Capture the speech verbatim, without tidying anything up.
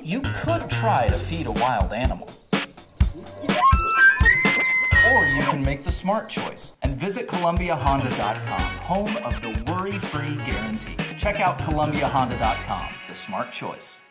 You could try to feed a wild animal. Or you can make the smart choice and visit Columbia Honda dot com, home of the worry-free guarantee. Check out Columbia Honda dot com, the smart choice.